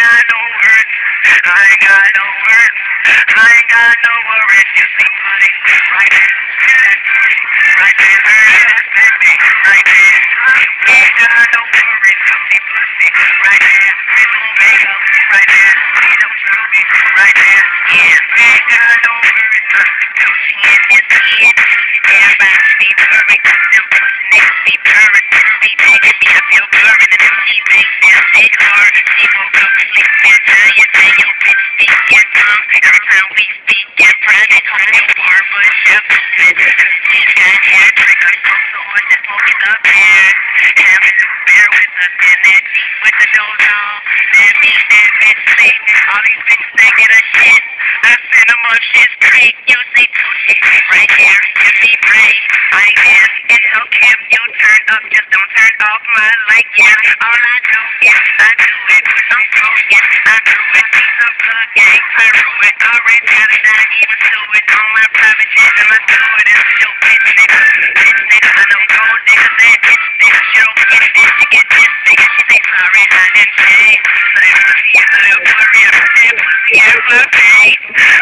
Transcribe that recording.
got no words. I ain't got no words. I ain't got no worries. You see money right there. Right there. Right there. I ain't got no worries. You see pussy right there. We gon' make up right there. We don't show me right there. Yeah, we ain't got no worries. Come in this kid. Everybody be perfect. Them pussy niggas be perfect. Be taking me, I feel good. And them cheap things, they'll take hard. She woke up sleeping. Tell you, say your bitch speak your tongue. Every time we speak in private, call you barbershop. She's got hair triggers. So much is smoking up here. Having to bear with us in that Jeep with the nose on. That bitch sleep. All these bitches they get a shit. I send them up shit's creek. You say two shit right here. You be brave. I am. It's okay if you turn up. Just don't turn off my light. Yeah. All I do is I do it. I'm broken. I do it. Piece of plug gang. I rule it. Already got it. I even do it on my private jet. And I do it. And still bitch nigga. Bitch nigga. I don't go niggas and bitch niggas. You don't get this. You get this nigga. She say sorry. I didn't say. Let me see a little worry. That pussy is my face.